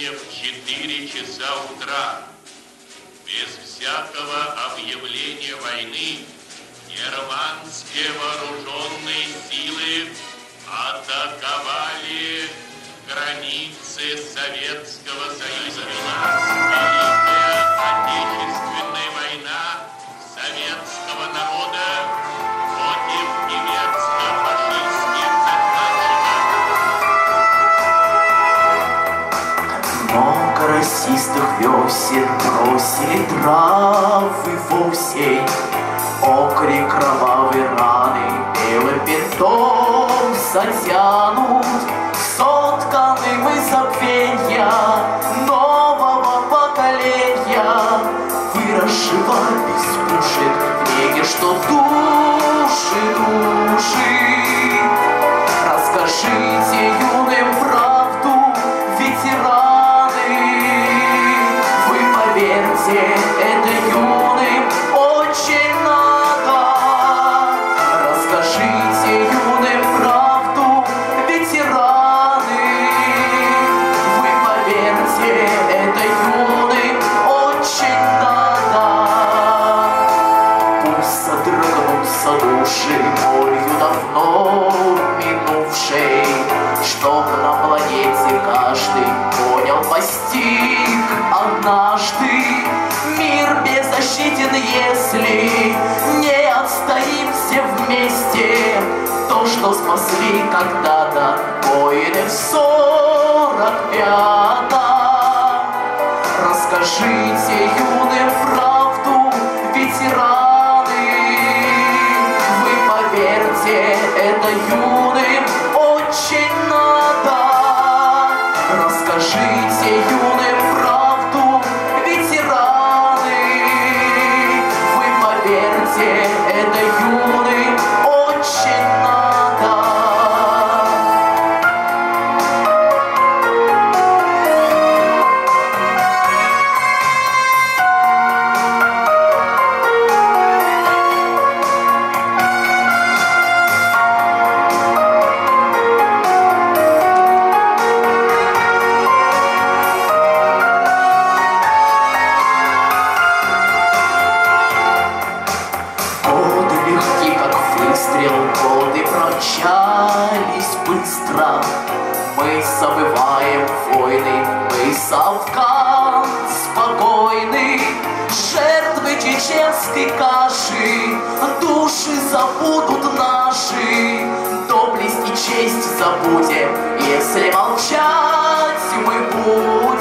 ранее в 4 часа утра, без всякого объявления войны, германские вооруженные силы атаковали границы Советского Союза. Великая Отечественная война советского народа против немецко-фашистских захватчиков. Много расистых весен бросили травы в осень, окрик кровавой раны белым бинтом затянут, сотканным из забвенья нового поколения, выросшего без пушек в книге, что души. Расскажите юным правду, ветераны, вы поверьте, это юным очень надо. Расскажите юным правду, ветераны, вы поверьте, это юным очень надо. Пусть содрогнутся души болью давно минувшей, чтоб на планете каждый понял, постиг однажды: мир беззащитен, если не отстоим все вместе то, что спасли когда-то воины в 45-м. Расскажите юным правду, ветераны, вы поверьте, это юным очень надо. Расскажите юным правду, ветераны, вы поверьте, это юным очень надо. Годы промчались быстро, мы забываем войны, мы Афган спокойный, жертвы чеченской каши, души забудут наши, доблесть и честь забудем, если молчать мы будем.